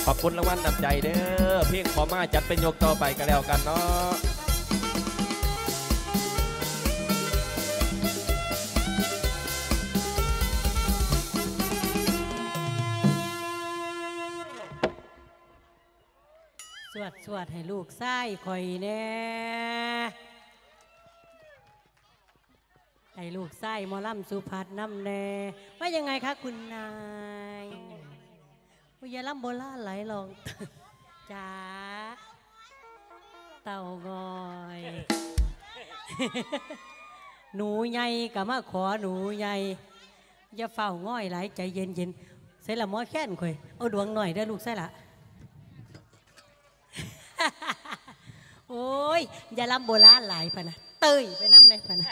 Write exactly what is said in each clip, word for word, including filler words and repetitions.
ขอบคุณรางวัลนำใจเด้อเพียงขอมาจัดเป็นยกต่อไปก็แล้วกันเนาะสวดสวดให้ลูกไส้คอยแน่ให้ลูกไส้หมอลำสุภัทรน้ำแน่ว่ายังไงคะคุณนายวิยาลำโบราณไหลลองจ้าเต่างอยหนูใหญ่กับมาขอหนูใหญ่อย่าเฝ้าง่อยไหลใจเย็นเย็นใส่ละหมอแค้นคอยเอาดวงหน่อยได้ลูกไส้ละโอ้ยอย่าลำโบราณหลายพะนะเตยไปน้ำเลยพะนะ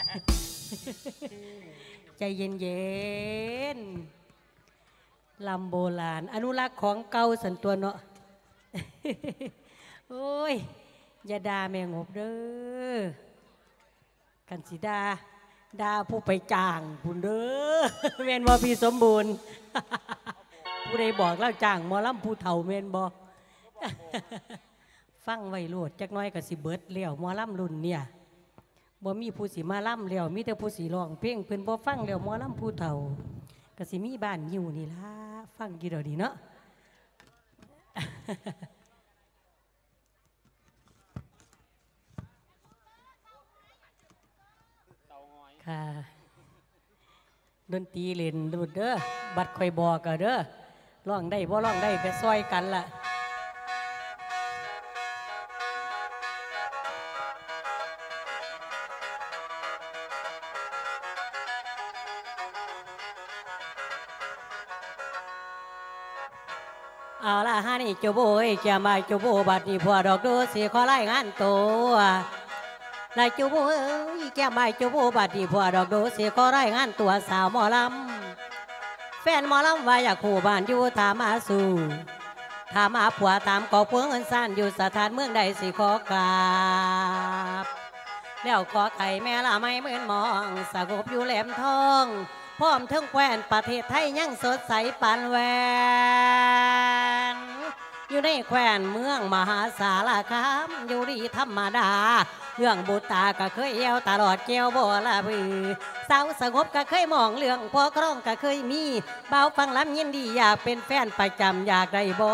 ใจเย็นเย็นลำโบราณอนุรักษ์ของเก่าสันตัวเนาะโอ้ยอย่าด่าแม่งบเด้อกันสิดาด่าผู้ไปจ้างผู้เด้อเมนบอพี่สมบูรณ์ผู้ใดบอกเล่าจ้างหมอลำผู้เฒ่าเมนบอฟังไว้โลดจักน้อยกับสิเบิดเลี้ยวหมอลำรุ่นเนี่ยบ่มีผู้สีมาล่ำเลี้ยวมีแต่ผู้สีร้องเพลงเพิ่นบ่ฟังเลี้ยวหมอลำผู้เฒ่าก็สิมีบ้านอยู่นี่ล่ะฟังกี่เดี๋ยวดีเนาะค่ะดนตรีเล่นดูเด้อบัดคอยบอกกันเด้อร้องได้บ่ร้องได้แต่ซอยกันล่ะเอาละฮะนี่จูโบยเกี่ยมาจูโบบัดนี้พอดอกดูสีขอไล่งานตัวนายจูโบยเกี่ยมาจูโบบัดนี้พอดอกดูสีขอไล่งานตัวสาวหมอลำแฟนหมอลำว่าอยากคู่บ้านอยู่ถามมาสู่ถามมาผัวตามกอกเพื่อเงินสั้นอยู่สถานเมืองใดสีขอกราบแล้วขอไข่แม่ละไม่เหมือนมองสงบอยู่แหลมทองพร้อมทั้งแคว้นประเทศไทยยังสดใสปานแหวนอยู่ในแคว้นเมืองมหาสารคามอยู่ดีธรรมดาเรื่องบุตาก็เคยเอวตลอดเจียวบ่ละบือสาวสงบก็เคยมองเรื่องพอครองก็เคยมีเบาฟังลำยินดีอยากเป็นแฟนประจำอยากได้บ่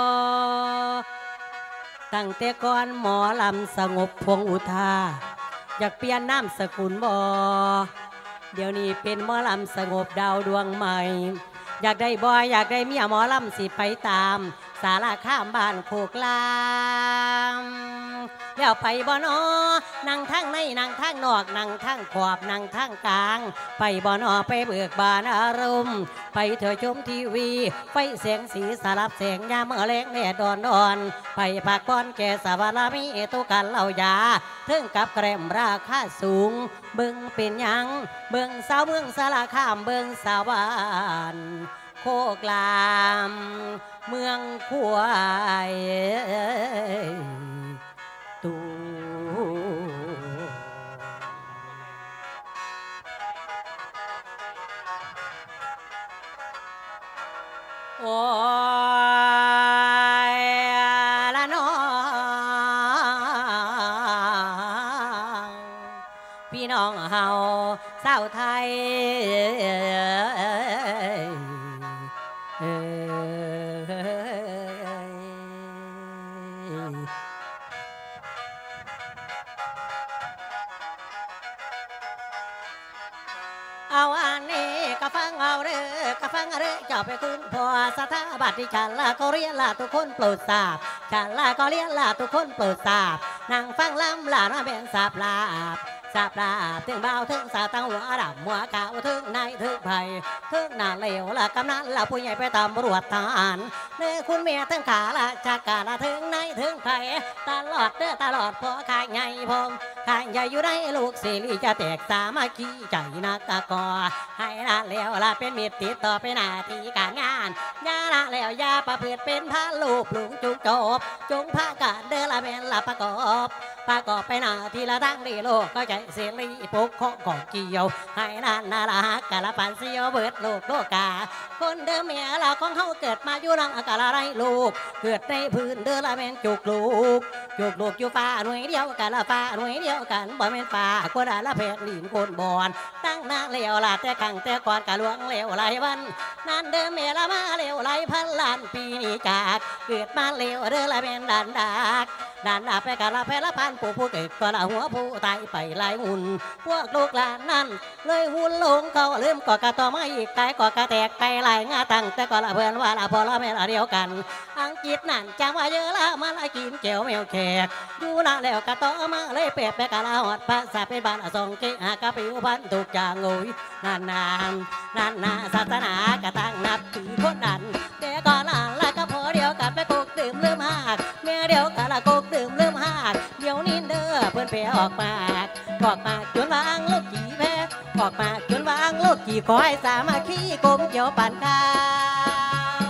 ตั้งแต่ก่อนหมอลำสงบพวงอุทาอยากเปลี่ยนนามสกุลบ่เดี๋ยวนี้เป็นหมอลำสงบดาวดวงใหม่อยากได้บอยอยากได้เมียหมอลำสิไปตามสาราข้ามบ้านโคกลามแล้วไปบ่อนอนั่งทั้งในนั่งทั้งนอกนั่งทั้งขอบนั่งทั้งกลางไปบ่อนอไปเบิกบานอารมณ์ไปเถอะชมทีวีไฟเสียงสีสลับเสียงยามเมื่อแรงแดดดอนดอนไปปากก้อนแก่สวรมีตุกันเหล่ายาถึงกับแกรมราคาสูงเบิ่งเป็นยังเบิ่งสาวเมืองสารคามเบิ่งสาวบ้านโคกลามเมืองขวายตูโอ้ยละน้องพี่น้องเฮาสาวไทยเอาอันนี้ก็ฟังเอาเด้อก็ฟังเอาเด้อเจ้าไปคุณพ่อสถาบันที่ฉันละก็เรียนละทุกคนโปรดทราบฉันละก็เรียนละทุกคนโปรดทราบนั่งฟังลำลาน้าเป็นสาบลาบสาบลาบถึงเบาถึงสาตั้งหัวดำหัวเก่าถึงนายถึงไผ่ถึงหน้าเหลวละกำนันละผู้ใหญ่ไปตำรวจทหารเนื้อคุณเมียถึงขาละจากกาละถึงนายถึงไผ่ตลอดเด้อตลอดพอขายใหญ่พงขายใหญ่อยู่ในลูกศิริจะแตกสามัคคีใจนักตะกอให้ละแล้วละเป็นมิตรติดต่อไปหน้าที่การงานยาละแล้วยาประพฤติเป็นพระลูกหลวงจุงจบจงพระกาเด้อละเป็นละประกอบประกอบไปหน้าที่ละทั้งดีโลกก็ใจเสรีปกข้องของเกี่ยวให้นานนาละกะละปันเสียวเบิดโลกโลกาคนเดิมเมียเราของเขาเกิดมาอยู่รังอากาศไรลูกเกิดในพื้นเดือละแม่นจุกลูกจุกลูกอยู่ฟ้าหน่วยเดียวกันละฟ้าหน่วยเดียวกันบ่แม่นฟ้าคนละเพศลินคนบอนตั้งหน้าเลวละแต่ขังแต่ก่อนกะลวงเลวหลายวันนั่นเดิมเมียละมาเลวหลายพันล้านปีนี้จากเกิดมาเลวเดือละแม่นดันดากดันดาไปกะละเพละพันผู้ผู้เกิดก็ละหัวผู้ตายไปหลายหุ่นพวกลูกหลานนั่นเลยหุ่นลงเขาเริ่มก่อกะต่อมาอีกไก่ก่อกะแตกไปหลายงาตั้งแต่ก็ละเพื่อนว่าละพอละแม่ละเดียวกันอังกฤษนั่นจำว่าเยอะละมาละกินเจียวแมวแขกอยู่นะแล้วกะต่อมาเลยเปียกไปกะละหอดภาษาเป็นบ้านทรงเกหากะปิวพันถูกจางงุยนานนานนานนาศาสนากะตั้งนับถือคนนั้นแต่ก่อนนั้นละก็พอเดียวกันไปกุกดื่มลืมหากเมียเดียวกันละกุกดื่มลืมหากเดี๋ยวนี้เด้อเพื่อนเปียออกมาออกมาจนวางโลกกี่แพ้ออกมาจนวางโลกกี่ขอให้สามัคคีกลมเกี่ยวปั่นข้าว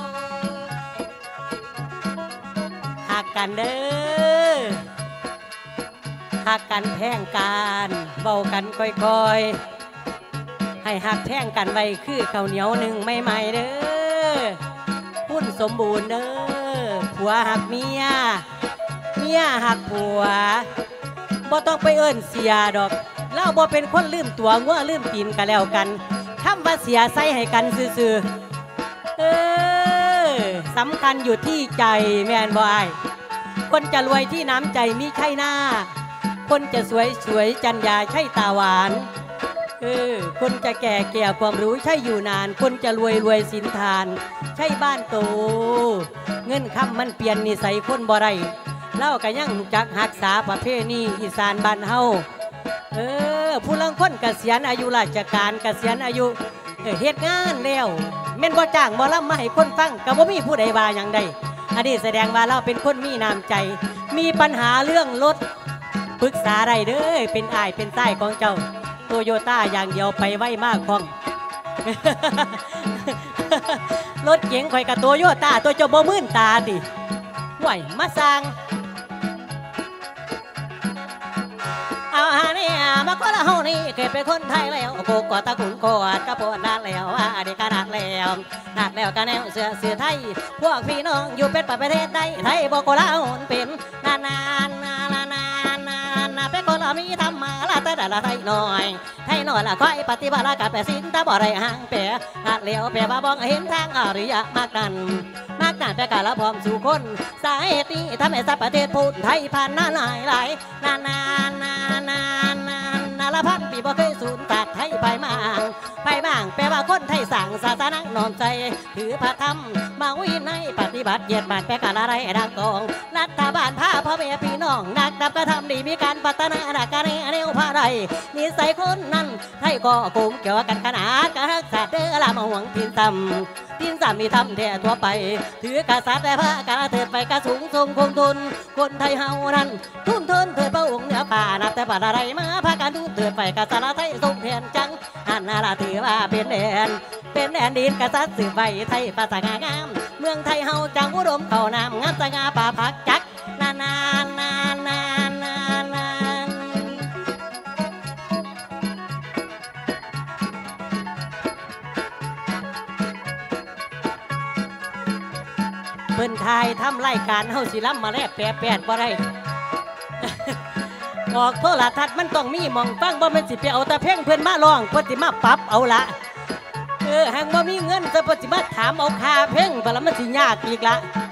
หักกันเด้อหักกันแท่งกันเบากันค่อยๆให้หักแท่งกันไว้คือข้าวเหนียวหนึ่งไม่ใหม่เด้อพุ่นสมบูรณ์เด้อผัวหักเมียเมียหักผัวบ่ต้องไปเอิ้นเสียดอกเล่าบ่เป็นคนลืมตัวงัวลืมตีนกันแล้วกันคำว่าเสียใส่ให้กันซื่อๆเออสำคัญอยู่ที่ใจแม่นบ่อ้ายคนจะรวยที่น้ำใจมีใช่หน้าคนจะสวยสวยจัญญาใช่ตาหวานเออคนจะแก่แก่ความรู้ใช่อยู่นานคนจะรวยรวยสินทานใช่บ้านโตเงินคำมันเปลี่ยนนิสัยคนบ่ไรเล่ากันยังจักหักษาประเพณีอีสานบ้านเฮาเออผู้ลังคนเกษียณอายุราชการเกษียณอายุเฮ็ดงานแล้วแม่นบ่จ้างบ่ลำมาให้คนฟังก็บ่มีผู้ใดว่าหยังใดอันนี้แสดงว่าเราเป็นคนมีน้ำใจมีปัญหาเรื่องรถปรึกษาได้เด้อเป็นอ้ายเป็นใต้ของเจ้าโตโยต้าอย่างเดียวไปไวมากของ รถเก๋งข่อยกับโตโยต้าตัวเจ้าบ่มื่นตาติห่วยมาสร้างเอาฮะเนี่ยมาก็ละเฮานี่เกิดเป็นคนไทยแล้วโกกอดตะกุนกอดกระโปดนานแล้วว่าเด็กขนาดแล้วนาดแล้วกันแนวเสือเสือไทยพวกพี่น้องอยู่เป็นประเทศใดไทยบอกก็ละหนเป็นนานนานนานนานนานเป็นคนละมีทำมาละแต่ละไทยหน่อยไทยหน่อยละค่อยปฏิบัติละกับแปสินตาบ่ไรห่างเปียนาดแล้วเปียบ้าบองเห็นทางอริยมากนั้นมากนั้นไปกะละพร้อมสู่คนสาเหตุนี้ทำให้สัพประเทศพูดไทยผ่านนานหลายหลายนานนานนานนานนานนาละพันปีบ่เคยสูญตัดไทยไปมางไปบ้างแปลว่าคนไทยสั่งศาสนานอมใจถือพระธรรมมาวินัยปฏิบัติเยียดบาดแปลกะละไรดังกองรัฐบาลพาพ่อแม่พี่น้องนักดับกระทำดีมีการพัฒนาดักการในแนวพระไรนิสัยคนนั้นไทยก็กลุ่มเกี่ยวกันขนาดกระหักศาสตร์เด้อละมาหวังทินต่ำทินต่ำมีทำแท้ทั่วไปถือกษัตริย์แต่พระกระเถิดไปกระสูงทรงคงทุนคนไทยเฮานั้นทุ่มทุนเถิดพระองค์เหนือป่านับแต่ป่าอะไรมาพากันทุ่มเถิดไปกษัตริย์ไทยทรงเทียนจังอันนาราถือว่าเป็นแดนเป็นแดนดินกษัตริย์สืบไปไทยภาษางางามเมืองไทยเฮาจังอุดมเขานามงามสง่าป่าพักจักนานนานนานนานนานนานเพิ่นไทยทำรายการเฮาสิล้ำมาแล้วแปดแปดบ่ได้ ออกโทรทัศน์มันต้องมีมองฟังบ่แม่นสิไปเอาแต่เพลงเพิ่นมาร้องเพิ่นสิมาปรับเอาละเออหางบ่มีเงินจะเพิ่นสิมาถามเอาค่าเพลงบ่ละมันสิยากอีกละ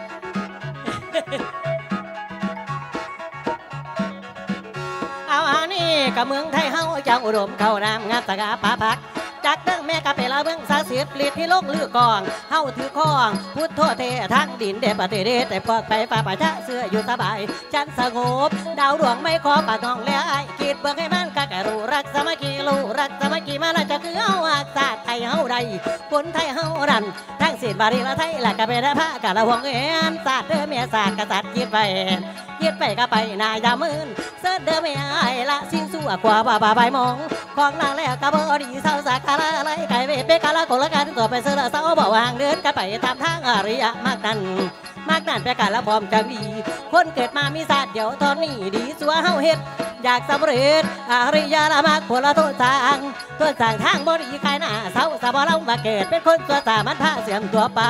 เอาอันนี้กับเมืองไทยเฮาจังอุดมเข้านามงามสง่าป่าพักจากเมืองแม่กะเปลาเมืองสาสิบฤทธิ์ที่ลงลือกองเฮาถือคองพุทธโธเททั้งดินเดปฏิเดชแต่พวกไปป่าป่าชะเสื้ออยู่สบายฉันสงบดาวดวงไม่ขอปากน้องแล้วไอ้คิดเบิ่งให้มันกะกะรู้รักสามัคคีรู้รักสามัคคีมาแล้วจะคือเฮาอาศาสตร์ไทยเฮาใดคนไทยเฮาดันทั้งศีลบาลีละไทยละกะเป็นพระกะละหวงเอ็นศาสตร์เด้อเมียศาสตร์กษัตริย์คิดไปคิดไปก็ไปนายามื่นเสิร์ชเด้อเมียไอ้ละสิ้นสู้กว่าบ่าบ่าใบมองของนางแล้วกะบ่ดีเศร้าสักกะละไรไก่เวทเปกะละโกละกันตัวไปเสือเศร้าบ่วางเดินกันไปตามทางอริยมากนั้นมากนั่นไปกันแล้วพร้อมจังดีคนเกิดมามีศาสตร์เดี๋ยวตอนนี้ดีสัวเฮาเฮ็ดอยากสำเร็จอริยาละมากผลโทษทางตัวสั่งทางบริกายหน้าเศร้าสะบอเรามาเกิดเป็นคนตัวตามันพาเสียมตัวไป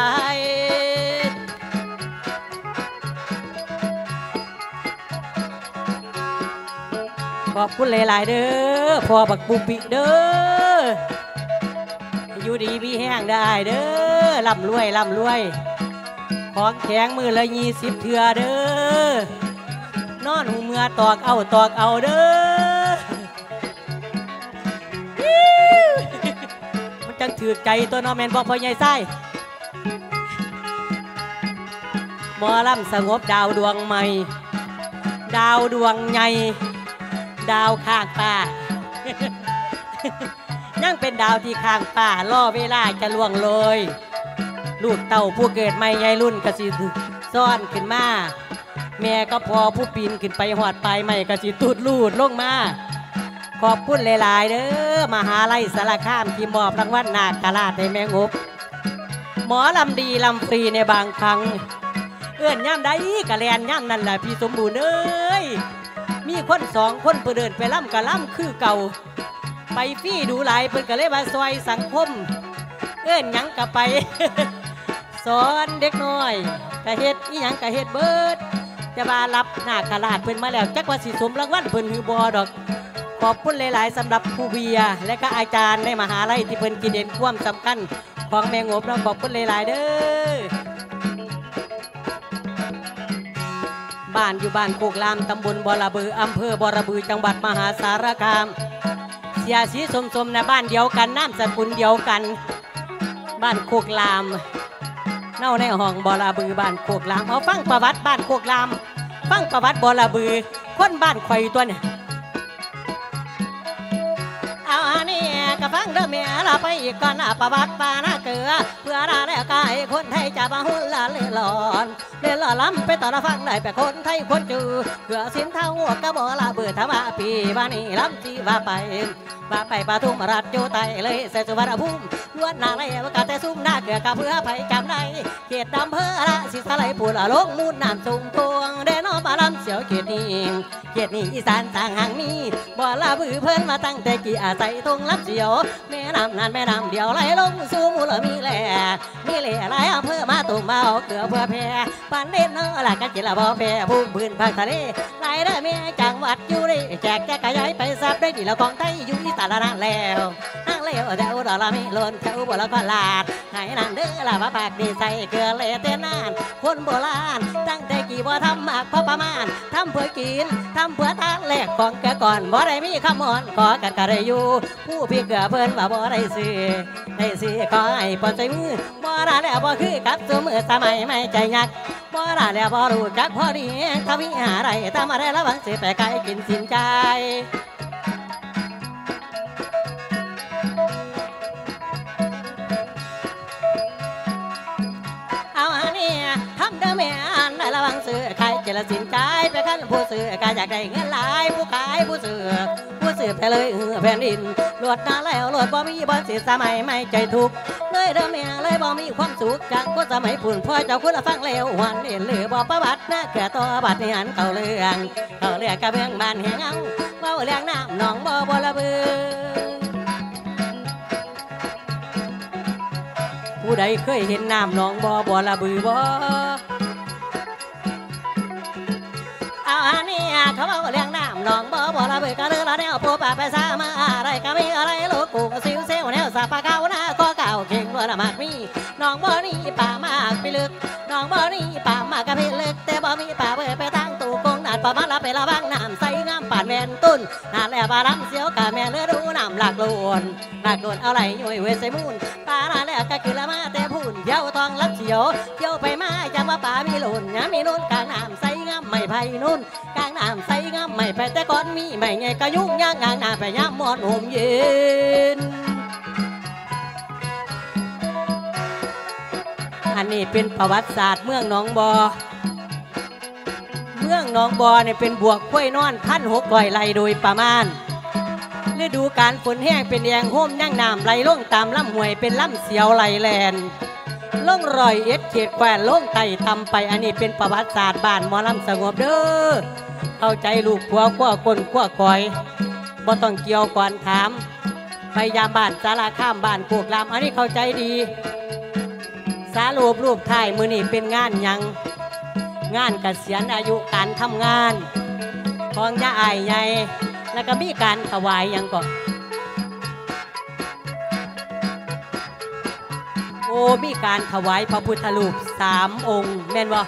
ขอบคุณหลายๆเด้อพอบักบุปิเด้ออยู่ดีมีแห้งได้เด้อร่ำรวยร่ำรวยของแข็งมือละยี่สิบเถื่อเด้อนอนหูเมื่อตอกเอาตอกเอาเด้อมันจังถือใจตัวนอแมนบอกพ่อใหญ่ไส้หมอลำสงบดาวดวงใหม่ดาวดวงใหญ่ดาวข้างป่ายังเป็นดาวที่ข้างป่าล่อเวลาจะล่วงเลยลูกเต่าผู้เกิดใหม่ใหญ่รุ่นกระสิซ่อนขึ้นมาแม่ก็พอผู้ปีนขึ้นไปหอดปลายใหม่กระสิตูดลูดลงมาขอบคุณหลายๆเด้อมหาลัยสารคามที่มอบรางวัลนาคราชให้แม่งบหมอลำดีลำฟรีในบางครั้งเอื้อนย่ำได้กะแลนย่ำนั่นแหละพี่สมบูรณ์เอ้ยมีคนสองคนเพื่อเดินไปล่ำกะล่ำคือเก่าไปฟี่ดูหลายเพื่อนก็เลยมาซอยสังคมเอื้อนยังกะไป สอนเด็กน้อยกะเฮ็ดอีหยังกะเฮ็ดเบิดจะมารับหน้ากระลาดเพิ่นมาแล้วจักว่าสิสมรางวัลเพิ่นหือบอดอกขอบคุณหลายๆสำหรับครูเบียร์และก็อาจารย์ในมหาลัยที่เพิ่นกินเด่นความสำคัญของแม่งบเราขอบคุณหลายๆเด้อบ้านอยู่บ้านโคกลามตำบลบอระบืออำเภอบอระบือจังหวัดมหาสารคามเสียสีสมสมในบ้านเดียวกันน้ำสกุลเดียวกันบ้านโคกลามเน่าในห้องบอระบือบ้านโคกลามเอาฟังประวัติบ้านโคกลามฟังประวัติบอระบือคนบ้านข่อยตัวเนี่ยเอาอันนี้ก็ฟังเด้อเมียเราไปอีกก่อนประวัติปานาเกือเพื่อราแล้วกายคนไทยจะมาหุ่นละเล่หลอนเล่หล่อล้ำไปต่อละฟังได้ไปคนไทยคนจือเพื่อสินเท่าหัวกระบอกละเบื่อทว่าปีบ้านนี้ล้ำจีว่าไปว่าไปปทุมราชโยไตเลยเสสุวรรณภูมิล้วนนาเลยว่ากาแต่ซุ่มหน้าเกือกะเพื่อไผ่จำได้เกียรติดำเพื่อละสิสไลปูละลงมูลน้ำจุงทวงเดนอมาลำเสียวเกียรตินี้เกียรตินี้อีสานต่างหางนี้บ่ละบือเพิ่นมาตั้งแต่กี่อาศัยทงลำเสียวแม่น้ำนั้นแม่น้ำเดียวไหลลงสู่มูลมีแหล่มีแหล่ไหลอำเภอมาตุ่มมาเอาเกลือเพื่อแพ่ปันเด่นเนาะละกันจิละบ่แพ่ผู้ปืนภาคทะเลไหลได้แม่จังหวัดอยู่ได้แจกแจกขยายไปซับได้ดีแล้วของไทยอยู่อีสานละนั่นแล้วนั่งเลี้ยวแต่อุดรละมีล้นเจ้าบัวละก็ลาดให้นั่นเด้อละว่าปากดีใส่เกลือเละเต้นนานคนโบราณตั้งแต่กี่บ่ทำมากพอประมาณทำเพื่อกินทำเพื่อทานแลกของแกก่อนบ่ได้มีคำมอนขอกันกะได้อยู่ผู้พี่เกลือเพิ่นว่าบ่ได้ซื้อได้ซื้อขอให้ปอดใจมือบ่ได้แล้วบ่คือกับสมือสมัยไม่ใจยักบ่ได้แล้วบ่รู้จักพอดีทวิหาไรทำอะไรระวังสิไปไกลกินสินใจเอาอันนี้ทำเด้อแม่อันได้ระวังซื้อใครเจรสินใจไปขั้นผู้ซื้อก็อยากได้เงินหลายผู้ขายผู้ซื้อผู้ซื้อไปเลยเออแผ่นดินหลวดนาแล้วหลวดบ่มีบ่สิสมัยไม่ใจทุกเลยเด้อแม่เลยบ่มีความสุขจากคนสมัยปุ่นพ่อเจ้าคุณละฟังแล้วหวันเด่นเลยบ่ประวัตินะเกิดต่อบัดนี้หันเก่าเรื่องเก่าเรื่องกระเบื้องบ้านแหงเอาเว้าเรื่องน้ำหนองบ่บ่ละเบือผู้ใดเคยเห็นน้ำหนองบ่บ่ละบือบ่เอาอันนี้เขาเอาเลี้ยงน้ำหนองบ่บ่ละบือก็เลือละแนวปูป่าไปซามาอะไรก็มีอะไรลูกปูซิวเซลแนวสาปะเก้าหน้าข้อเก่าเข่งล้วนมากมีหนองบ่นี่ป่ามากไปลึกหนองบ่นี่ป่ามากกะพิลึกแต่บ่มีป่าเบื่อไปตั้งตู่กงนาดประมาณละไปละบ้างน้ำใสงามป่านแม่นตุ้นนาดแล้วปลาดำเสียวกะแม่เลือดูน้ำหลักล้วนหลักล้วนเอาไหลย่อยเวใส่มูนปลานาแล้วก็คือละมาแต่พูนเย้าทองลับเสียวเย้าไปมาจังว่าป่ามีหล่นน้ำมีนุ่นกลางน้ำใสงามไม่ไผ่นุ่นกลางน้ำใสงามไม่ไผ่แต่ก่อนมีไม่ไงก็ยุ่งยากงานน้ำไปย่ำมอนห่มเย็นอันนี้เป็นประวัติศาสตร์เมืองหนองบอเมืองหนองบอเนี่ยเป็นบวกกล้วยนอนพันหกร้อยไร่โดยประมาณฤดูกาลฝนแห้งเป็นแยงโฮมนั่งน้ำไหลลงตามลำห้วยเป็นลำเสียวไหลแลนล่องรอยเอ็ดเขตแควนล่องไต่ทำไปอันนี้เป็นประวัติศาสตร์บ้านหมอลำสงบเด้อเข้าใจลูกผัวขั้วกลขั้วคอยบ่ต้องเกี่ยวก่อนถามไปยามบ้านสาราข้ามบ้านโคกลามอันนี้เข้าใจดีสารูปรูปถ่ายมือนี่เป็นงานยังงานเกษียณอายุการทำงานของย่าอายใหญ่แล้วก็มีการถวายยังก่อนโอ้มีการถวายพระพุทธรูปสามองค์แม่นบ่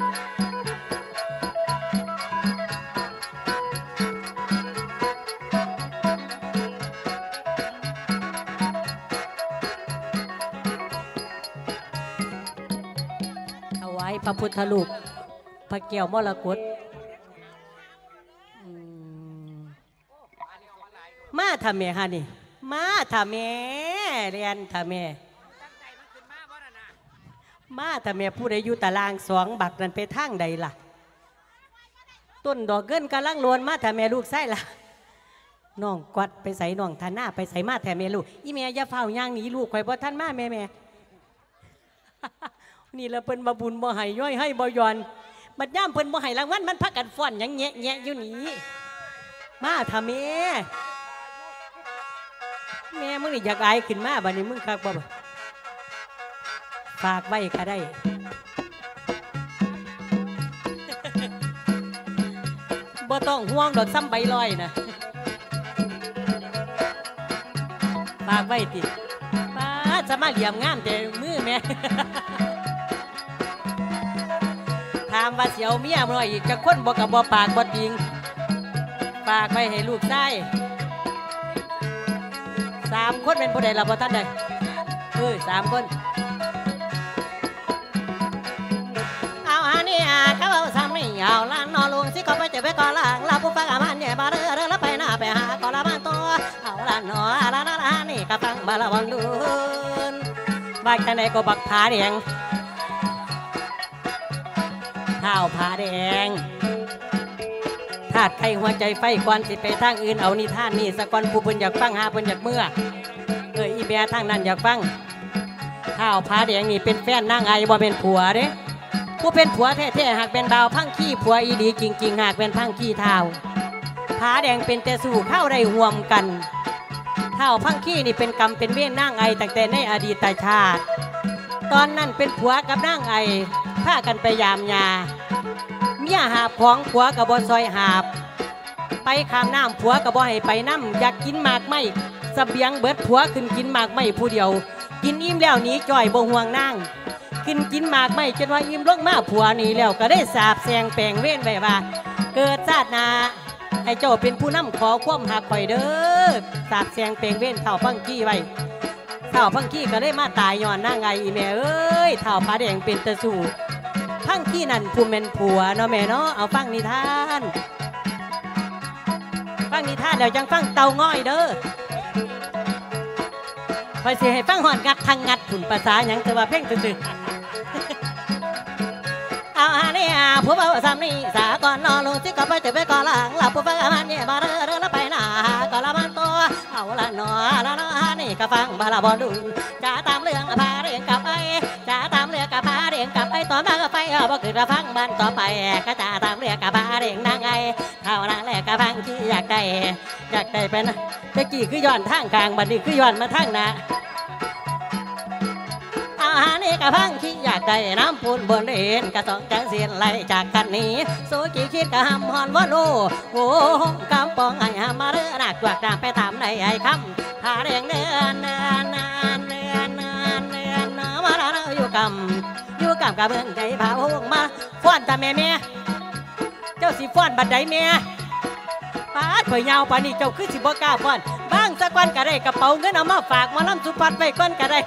ถวายพระพุทธรูปพระแก้วมรกตมาทำแม่ฮะนี่มาทำแม่เรียนทำแม่มาทำแม่ผู้ใดอยู่ตารางสองบักนั่นไปทางใดล่ะต้นดอกเงินกำลังล้วนมาทำแม่ลูกไส้ล่ะน้องกวัดไปใส่น้องทาหน้าไปใส่มาแทแม่ลูกอีแม่อย่าเฝ้าย่างหนีลูกข่อยบ่ท่านมาแม่แม่ นี่เราเพิ่นบ่บุญบ่ให้ย่อยให้บ่ยอนบัดย่ามเพิ่นบ่ให้รางวัลมันพักกันฟ้อนยังแงะแงะอยู่นี่มาทำแม่แม่มึงนี่อยากอายขึ้นมาบัดนี้มึงคักบ่ฝากไว้ก็ได้บ่ต้องห่วงดอกซ้ำใบลอยนะฝากไว้ติป้าจะมาเหลี่ยมงามแต่มือแม่ถามว่าเสียวเมียน้อยอีกจะคนบ่กับบ่ปากบ่ติงฝากไว้ให้ลูกได้สามคนเป็นผู้ใดล่ะบ่ท่านใดเออสามคนเอาอันนี้เขาเอาซ้ำนี่เอาล้านนอลุงสิก็ไปเจ็บไปก่อนล่างลาผู้ฟังอามันเนี่ยบาเรือเรือแล้วไปหน้าไปหาก่อนละมันตัวเอาล้านนอล้านล้านนี่ก็ฟังบาละวันดูนบ้านกันไหนก็บักผาแดงข้าวผาแดงธาตุไข่หัวใจไฟควันสิไปทางอื่นเอานี่ท่านนี่สะกอนผู้เพิ่นอยากฟังหาเพิ่นอยากเมื่อเอออีแม่ทางนั้นอยากฟังข้าวผาแดงนี่เป็นแฟนนางไอบ่เป็นผัวเด้ผู้เป็นผัวแท้ๆหากเป็นดาวพังขี้ผัวอีดีจริงๆหากเป็นพังขี้เท้าผาแดงเป็นแต่สู่เข้าได้ห่วมกันเท้าพังขี้นี่เป็นกรรมเป็นเวรนางไอตั้งแต่ในอดีตชาติตอนนั้นเป็นผัวกับนางไอพากันไปยามยาเมียหาบของผัวกับบ่ซอยหาบไปข้ามน้ำผัวกับบ่ให้ไปน้ำอยากกินหมากไม้เสบียงเบิดผัวขึ้นกินหมากไม้ผู้เดียวกินอิ่มแล้วหนีจ่อยบ่ห่วงนางกินกินหมากไม้จนว่าอิ่มลงมาผัวหนีแล้วก็ได้สาบแสงแปลงเว้นไว้ว่าเกิดชาติหน้าให้เจ้าเป็นผู้นำขอความหักข่อยเด้อสาบแสงแปลงเว้นเท่าพังกี้ไว้เท่าพังกี้ก็ได้มาตายย้อนนางไงอีแม่เอ้ยเท่าผาแดงเป็นตะสู่พังกี้นั่นผู้เป็นผัวเนาะแม่เนาะเอาฟังนิทานฟังนิทานแล้วจังฟังเตาง่อยเด้อคอยสิให้ฟังหอนงัดทางงัดผุนภาษาอย่างแต่ว่าเพ่งตื่นเอาอันนี้ผู้บ่าวสามนี่สาก่อนนอนลงสิก็ไปเจ็บไปก่อนหลังหลับผู้ฟังมันเนี่ยมาเรื่อเรื่อแล้วไปหน้าก็ละมันตัวเอาละนอละนอนี่ก็ฟังบาลาบอลดูจะตามเรื่องพาเรียงกับไอ้จะตามเรื่องกับพาเรียงกับไอ้ตอนนั้นก็ไปเอาบ่คือระฟังมันต่อไปก็จะตามเรื่องกับพาเรียงนางไอ้เท่านั้นแหละก็ฟังที่อยากได้อยากได้เป็นตะกี้คือย้อนทางกลางบัดนี้คือย้อนมาทางหน้าอาหารนี่กะพังขี้อยากได้น้ำปูนบนเด่นกะต้องจังเสียนไหลจากกันนี้โซจีคิดกะหำฮอนว่าโลโอ้กำปองไอ้หามาเรือหนักจวกน้ำไปตามในไอ้คำผาแดงเนื้อเนื้อเนื้อเนื้อเนื้อเนื้อเนื้อมาแล้วอยู่กำอยู่กำกะเบื้องใจผาหงมาฟ้อนตาแม่แม่เจ้าสิฟ้อนบัดใดแม่ป้าข่อยยาวปานี่เจ้าคือสิบ่กล้าฟ้อนบ้างสักวันก็ได้กระเป๋าเงินเอามาฝากมาล้ำสุพัดไปก้อนก็ได้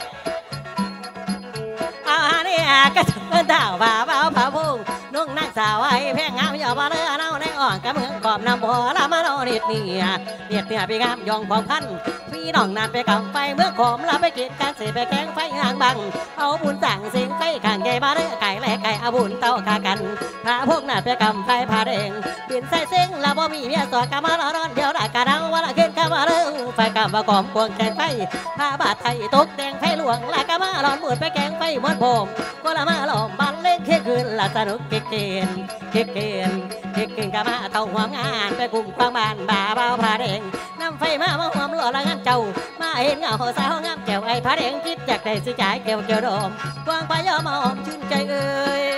อานี่ก็จะเป็นดาวบ่าวบ่าวผาพุงนุ่งนางสาวไอ้แพงงามอย่ามาเลือเน่าในอ่อนกระเมืองกอบน้ำบ่อละมาโนนิดนี่เนียดเนียพี่งามยองความพันฝีน้องนานไปกำไฟเมื่อขอมลาไปกินการเสียไปแกงไฟห่างบังเอาบุญสั่งเสียงไฟข้างใหญ่มาเด้อไก่แลไก่เอาบุญเต้าขากันพระพวกนานไปกำไฟพาเด้งเปลี่ยนใส่เสียงแล้วบ่มีเมียสอดกำมาร้อนเดียวได้กะเดาว่าละขึ้นกำมาเด้อไฟกำมากอมควงแกงไฟพาบาดไทยตกแดงไฟหลวงละกะมาร้อนบุญไปแกงไฟมวนผมก็ละมาหลอมบันเล่นเคียคืนละสนุกเก่งเก่งเก่งเก่งเก่งเก่งกะมาเต้าหัวงานไปกลุ่มควางบ้านบ่าเบาพาเด้งนำไฟมามาหอมหล่อละงานเจ้ามาเห็นเงาสาวงามแก้วไอ้พาเด้งคิดอยากได้สิจ่ายแก้วเกี่ยวดมวางไปยอมหอมชื่นใจเอ้ย